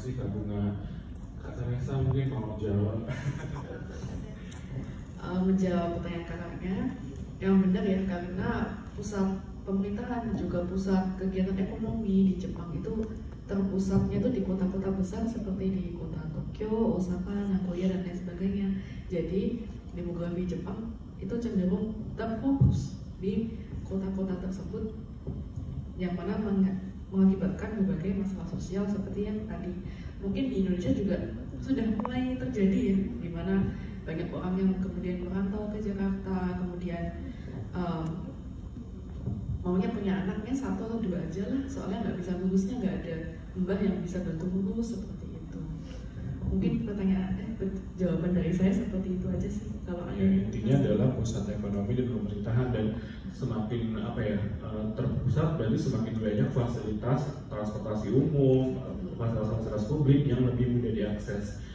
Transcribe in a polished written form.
kasih Kak Bunga. Kak Teresa mungkin mau jawab. Menjawab pertanyaan kakaknya, yang benar ya, karena pusat pemerintahan dan juga pusat kegiatan ekonomi di Jepang itu terpusatnya itu di kota-kota besar seperti di kota Tokyo, Osaka, Nagoya dan lain sebagainya. Jadi demografi Jepang itu cenderung terfokus di kota-kota tersebut, yang mana mengakibatkan berbagai masalah sosial seperti yang tadi. Mungkin di Indonesia juga sudah mulai terjadi ya, di mana banyak orang yang kemudian merantau ke Jakarta, kemudian maunya punya anaknya 1 atau 2 aja lah, soalnya nggak bisa ngurusnya, nggak ada mbah yang bisa bantu ngurus, seperti itu. Mungkin jawaban dari saya seperti itu aja sih. Kalau ada intinya adalah pusat ekonomi dan pemerintahan, dan semakin terpusat berarti semakin banyak fasilitas transportasi umum, fasilitas publik yang lebih mudah diakses.